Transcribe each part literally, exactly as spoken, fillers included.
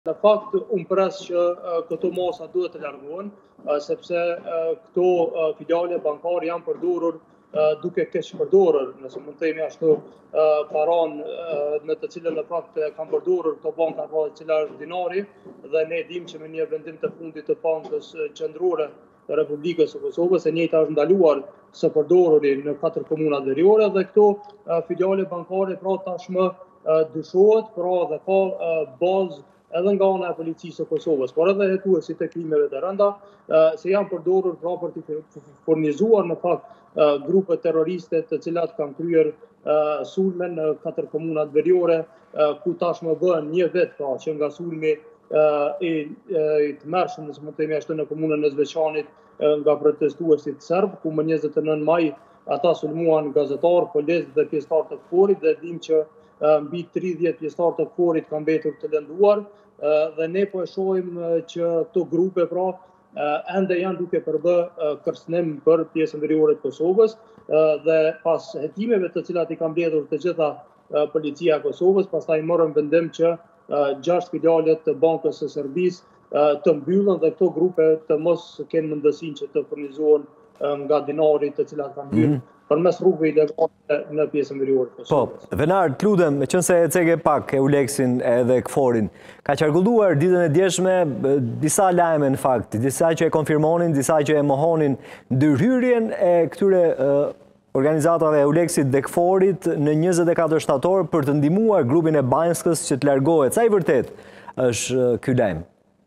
Në fakt, unë pres që këto masa duhet të largohen, sepse këto filiale bankare janë përdorur duke keq përdorur, nëse mund të themi ashtu, paranë në të cilën në fakt kanë përdorur këto banka rrallë, cila është dinari, dhe ne dim që me një vendim të fundit të Bankës Qendrore të Republikës së Kosovës, e njëjta është ndaluar së përdoruri në katër komunat veriore dhe këto filiale bankare pra tashmë dyshohet, pra dhe ka bazë edhe nga ana e policisë së Kosovës, por edhe hetuesit të krimeve të rënda, se janë përdorur pra për të furnizuar në fakt grupe terroriste të cilat kanë kryer sulme në katër komunat veriore, ku tashmë bën një vit pra që nga sulmi i të mërshëm, nëse mund të themi ashtu, në komunën e Zveçanit nga protestuesit serb, ku më njëzet e nëntë maj ata sulmuan gazetar, polis dhe pjesëtar të K-forit, dhe dim që mbi tridhjetë pjesëtar të K-forit kanë mbetur të lënduar, dhe ne po e shohim që këto grupe pra ende janë duke përbë kërcënim për pjesën veriore të Kosovës, dhe pas hetimeve të cilat i kanë mbledhur të gjitha policia e Kosovës, pastaj morën vendim që gjashtë filialet të Bankës së Serbisë të mbyllën dhe këto grupe të mos kenë mundësinë që të furnizohen nga dinari të cilat kanë hyrë përmes rrugëve ilegale në pjesën veriore të Kosovës. Po, Venar, të lutem, qëse e ceke pak Euleksin edhe K-forin, ka qarkulluar ditën e djeshme disa lajme në fakt, disa që e konfirmonin, disa që e mohonin ndërhyrjen e këtyre organizatave Euleksit dhe K-forit në njëzet e katër shtator për të ndihmuar grupin e Banjskës që të largohet. Sa i vërtet është ky lajm?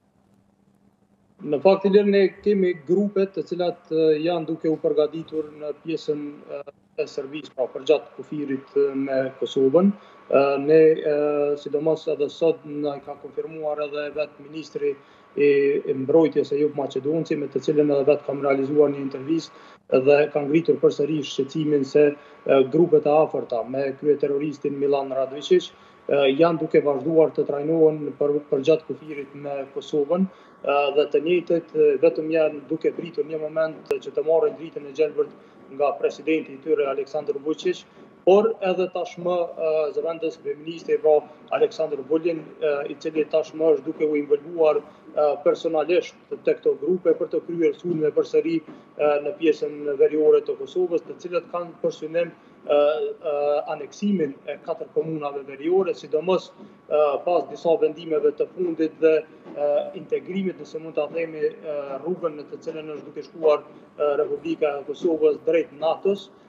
Në fakt, Ilir, ne kemi grupet të cilat janë duke u përgatitur në pjesën e Serbisë, pra përgjatë kufirit me Kosovën. Ne, sidomos edhe sot, na ka konfirmuar edhe vetë ministri i mbrojtjes Ejub Maqedonci, me të cilën edhe vetë kam realizuar një intervistë dhe kanë ngritur përsëri shqetësimin se grupet e afërta me kryeterroristin Milan Radojčić janë duke vazhduar të trajnohen përgjatë kufirit me Kosovën, dhe të njëjtët vetëm janë duke pritur një moment që të marrin dritën e gjelbërt nga presidenti i tyre Aleksandar Vučić, por edhe tashmë zëvendës kryeministri pra Aleksandar Vulin, i cili tashmë është duke u involvuar personalisht të këto grupe për të kryer sulme përsëri në pjesën veriore të Kosovës, të cilët kanë për synim aneksimin e katër komunave veriore, sidomos pas disa vendimeve të fundit dhe integrimit, nëse mund ta themi, rrugën në të cilën është duke shkuar Republika e Kosovës drejt NATO-s,